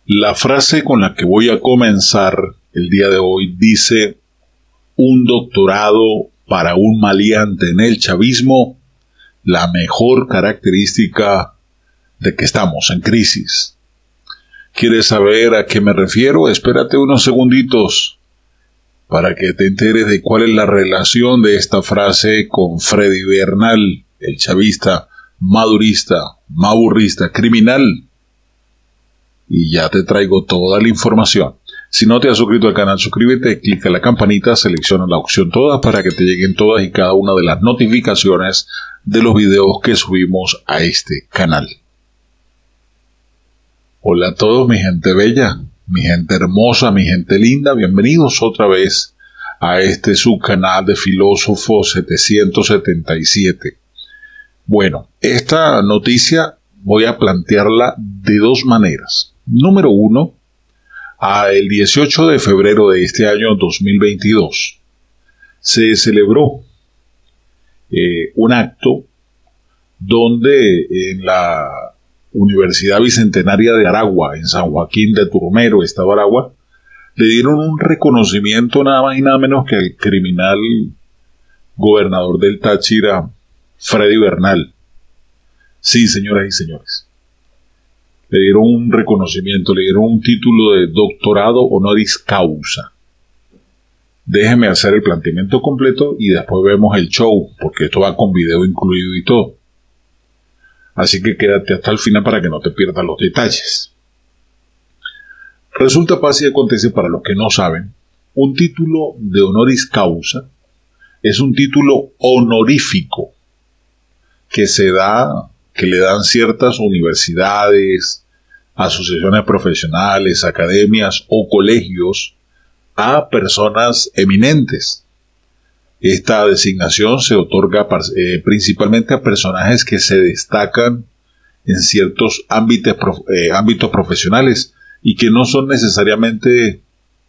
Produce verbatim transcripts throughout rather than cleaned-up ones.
La frase con la que voy a comenzar el día de hoy dice: un doctorado para un maleante en el chavismo, la mejor característica de que estamos en crisis. ¿Quieres saber a qué me refiero? Espérate unos segunditos para que te enteres de cuál es la relación de esta frase con Freddy Bernal, el chavista, madurista, maburrista, criminal. Y ya te traigo toda la información. Si no te has suscrito al canal, suscríbete, clica en la campanita, selecciona la opción todas para que te lleguen todas y cada una de las notificaciones de los videos que subimos a este canal. Hola a todos, mi gente bella, mi gente hermosa, mi gente linda, bienvenidos otra vez a este subcanal de Filósofo setecientos setenta y siete. Bueno, esta noticia voy a plantearla de dos maneras. Número uno, a el dieciocho de febrero de este año dos mil veintidós se celebró eh, un acto donde en la Universidad Bicentenaria de Aragua, en San Joaquín de Turmero, Estado Aragua, le dieron un reconocimiento nada más y nada menos que al criminal gobernador del Táchira, Freddy Bernal. Sí, señoras y señores. Le dieron un reconocimiento, le dieron un título de doctorado honoris causa. Déjeme hacer el planteamiento completo y después vemos el show, porque esto va con video incluido y todo. Así que quédate hasta el final para que no te pierdas los detalles. Resulta, pasa y acontece, para los que no saben, un título de honoris causa es un título honorífico que se da, que le dan ciertas universidades, asociaciones profesionales, academias o colegios a personas eminentes. Esta designación se otorga eh, principalmente a personajes que se destacan en ciertos ámbitos, eh, ámbitos profesionales y que no son necesariamente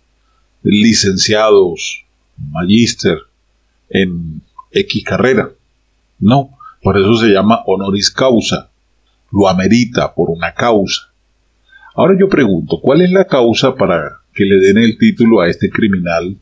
licenciados, magíster en X carrera. No, por eso se llama honoris causa. Lo amerita por una causa. Ahora yo pregunto, ¿cuál es la causa para que le den el título a este criminal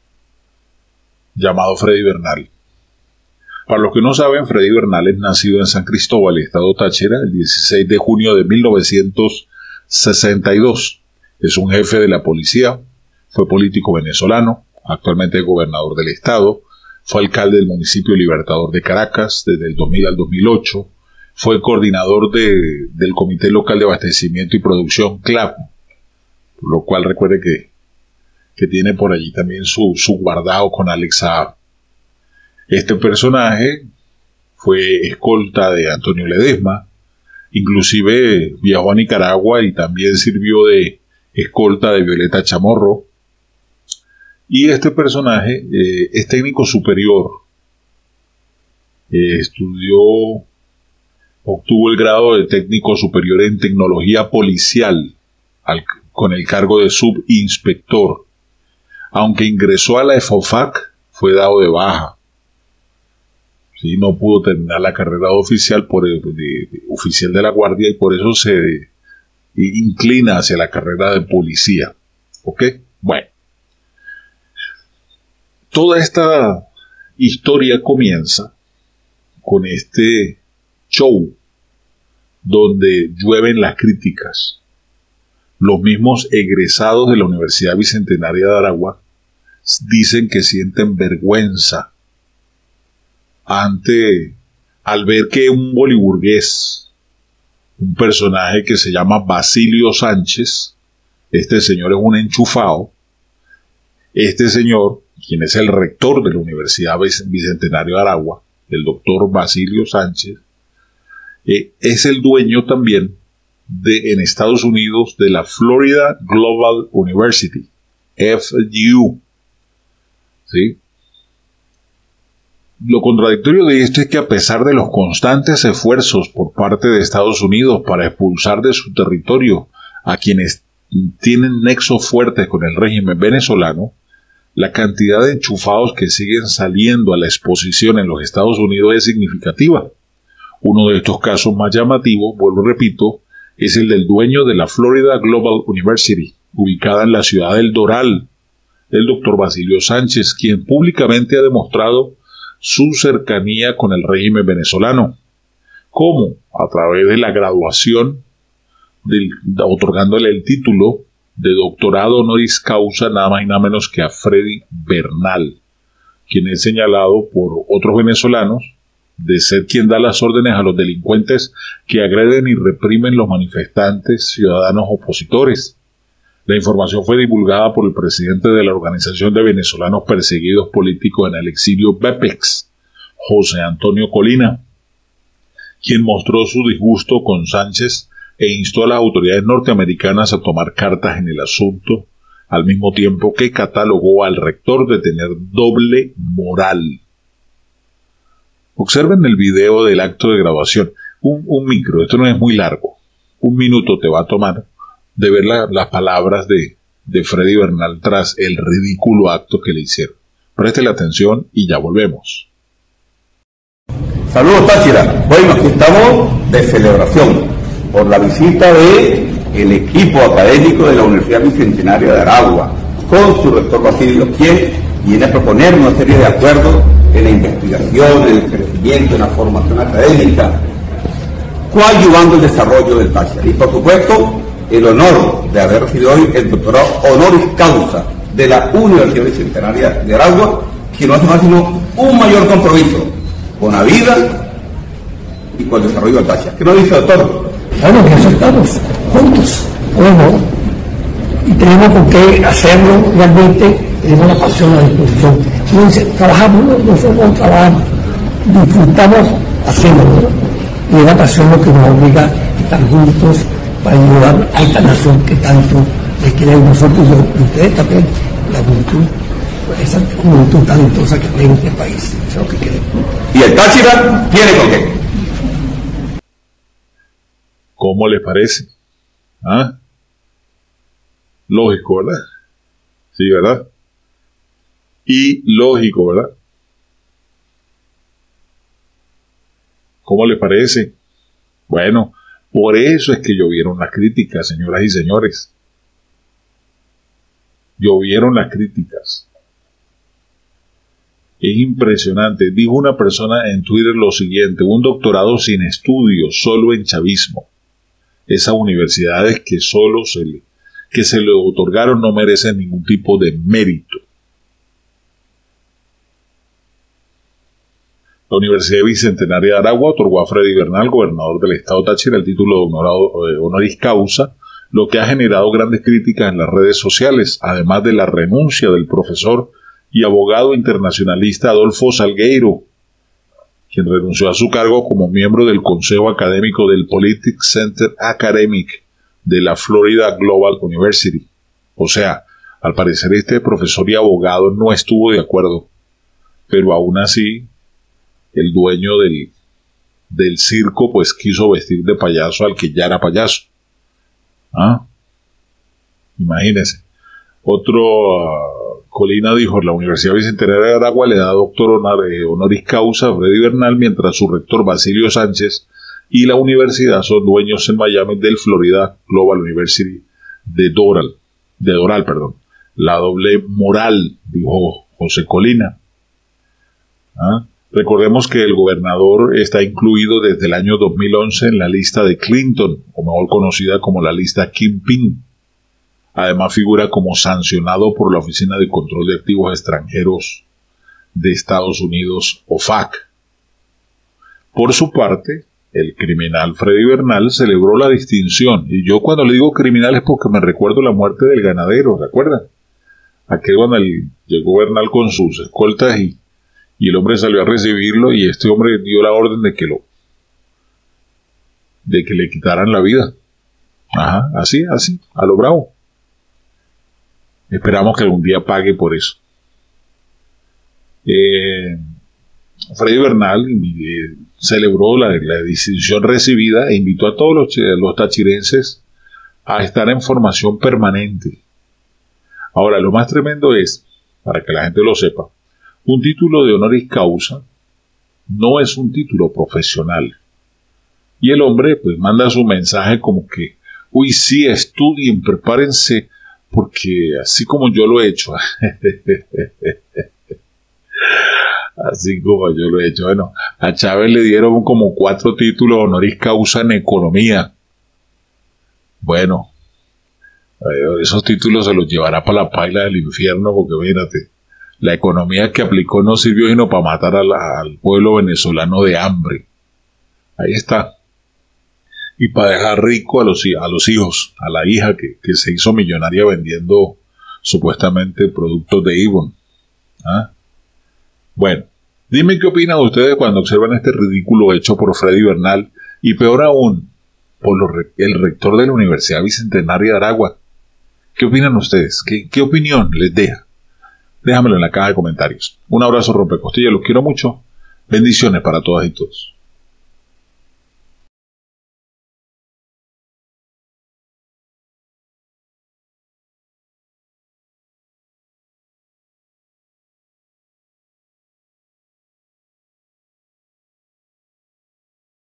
llamado Freddy Bernal? Para los que no saben, Freddy Bernal es nacido en San Cristóbal, estado Táchira, el dieciséis de junio de mil novecientos sesenta y dos. Es un jefe de la policía, fue político venezolano, actualmente es gobernador del estado, fue alcalde del municipio Libertador de Caracas desde el dos mil al dos mil ocho, fue coordinador de, del Comité Local de Abastecimiento y Producción, C L A P, por lo cual recuerde que que tiene por allí también su, su guardado con Alex Saab. Este personaje fue escolta de Antonio Ledesma, inclusive viajó a Nicaragua y también sirvió de escolta de Violeta Chamorro. Y este personaje eh, es técnico superior, eh, estudió, obtuvo el grado de técnico superior en tecnología policial al, con el cargo de subinspector. Aunque ingresó a la EFOFAC, fue dado de baja. Sí, no pudo terminar la carrera de oficial, por el, de, de, oficial de la Guardia y por eso se de, inclina hacia la carrera de policía. ¿Ok? Bueno. Toda esta historia comienza con este show donde llueven las críticas. Los mismos egresados de la Universidad Bicentenaria de Aragua dicen que sienten vergüenza ante al ver que un boliburgués, un personaje que se llama Basilio Sánchez, este señor es un enchufado, este señor, quien es el rector de la Universidad Bicentenaria de Aragua, el doctor Basilio Sánchez, eh, es el dueño también de, en Estados Unidos, de la Florida Global University, F G U. ¿Sí? Lo contradictorio de esto es que, a pesar de los constantes esfuerzos por parte de Estados Unidos para expulsar de su territorio a quienes tienen nexos fuertes con el régimen venezolano, la cantidad de enchufados que siguen saliendo a la exposición en los Estados Unidos es significativa. Uno de estos casos más llamativos, vuelvo y repito, es el del dueño de la Florida Global University, ubicada en la ciudad del Doral, el doctor Basilio Sánchez, quien públicamente ha demostrado su cercanía con el régimen venezolano. ¿Cómo? A través de la graduación, del, otorgándole el título de doctorado honoris causa nada más y nada menos que a Freddy Bernal, quien es señalado por otros venezolanos de ser quien da las órdenes a los delincuentes que agreden y reprimen los manifestantes ciudadanos opositores. La información fue divulgada por el presidente de la Organización de Venezolanos Perseguidos Políticos en el Exilio, BEPEX, José Antonio Colina, quien mostró su disgusto con Sánchez e instó a las autoridades norteamericanas a tomar cartas en el asunto, al mismo tiempo que catalogó al rector de tener doble moral. Observen el video del acto de graduación. Un, un micro, esto no es muy largo. Un minuto te va a tomar de ver la, las palabras de, de Freddy Bernal tras el ridículo acto que le hicieron. Preste la atención y ya volvemos. Saludos, Táchira. Bueno, aquí estamos de celebración por la visita de el equipo académico de la Universidad Bicentenaria de Aragua, con su rector Basilio, quien viene a proponer una serie de acuerdos en la investigación, en el crecimiento, en la formación académica, coadyuvando el desarrollo del Táchira. Y por supuesto, el honor de haber recibido hoy el doctorado honoris causa de la Universidad Bicentenaria de Aragua, que no hace más sino un mayor compromiso con la vida y con el desarrollo del Táchira. ¿Qué nos dice, doctor? Bueno, que eso estamos juntos, bueno, y tenemos con qué hacerlo realmente, tenemos la pasión a la disposición. Entonces, trabajamos, nosotros trabajamos, disfrutamos haciéndolo, y es la pasión lo que nos obliga a estar juntos para ayudar a esta nación que tanto le quiere a nosotros y ustedes también, la juventud, esa juventud talentosa que hay en este país, eso es lo que queremos. ¿Y el Táchira tiene con qué? ¿Cómo les parece? ¿Ah? Lógico, ¿verdad? Sí, ¿verdad? Y lógico, ¿verdad? ¿Cómo les parece? Bueno, por eso es que llovieron las críticas, señoras y señores. Llovieron las críticas. Es impresionante. Dijo una persona en Twitter lo siguiente: un doctorado sin estudios, solo en chavismo. Esas universidades que solo se le, que se le otorgaron no merecen ningún tipo de mérito. La Universidad Bicentenaria de Aragua otorgó a Freddy Bernal, gobernador del estado Táchira, el título de honorado, eh, honoris causa, lo que ha generado grandes críticas en las redes sociales, además de la renuncia del profesor y abogado internacionalista Adolfo Salgueiro, quien renunció a su cargo como miembro del Consejo Académico del Politics Center Academic de la Florida Global University. O sea, al parecer este profesor y abogado no estuvo de acuerdo, pero aún así el dueño del, del circo pues quiso vestir de payaso al que ya era payaso. ¿Ah? Imagínense. Otro... Uh, Colina dijo: la Universidad Bicentenaria de Aragua le da doctor honor, eh, honoris causa a Freddy Bernal, mientras su rector Basilio Sánchez y la universidad son dueños en Miami del Florida Global University de Doral, de Doral, perdón. La doble moral, dijo José Colina. ¿Ah? Recordemos que el gobernador está incluido desde el año dos mil once en la lista de Clinton, o mejor conocida como la lista Kingpin. Además figura como sancionado por la Oficina de Control de Activos Extranjeros de Estados Unidos, O F A C. Por su parte, el criminal Freddy Bernal celebró la distinción, y yo cuando le digo criminal es porque me recuerdo la muerte del ganadero, ¿recuerdan? Aquel cuando el, llegó Bernal con sus escoltas y, y el hombre salió a recibirlo y este hombre dio la orden de que lo de que le quitaran la vida. Ajá, así, así, a lo bravo. Esperamos que algún día pague por eso. Eh, Freddy Bernal eh, celebró la, la distinción recibida e invitó a todos los, los tachirenses a estar en formación permanente. Ahora, lo más tremendo es, para que la gente lo sepa, un título de honoris causa no es un título profesional. Y el hombre pues manda su mensaje como que Uy, sí, estudien, prepárense, porque así como yo lo he hecho, así como yo lo he hecho, bueno, a Chávez le dieron como cuatro títulos honoris causa en economía. Bueno, esos títulos se los llevará para la paila del infierno, porque mírate, la economía que aplicó no sirvió sino para matar a la, al pueblo venezolano de hambre. Ahí está. Y para dejar rico a los, a los hijos, a la hija que, que se hizo millonaria vendiendo supuestamente productos de Avon. ¿Ah? Bueno, dime qué opinan ustedes cuando observan este ridículo hecho por Freddy Bernal y peor aún, por los, el rector de la Universidad Bicentenaria de Aragua. ¿Qué opinan ustedes? ¿Qué, qué opinión les deja? Déjamelo en la caja de comentarios. Un abrazo rompecostillas, los quiero mucho. Bendiciones para todas y todos.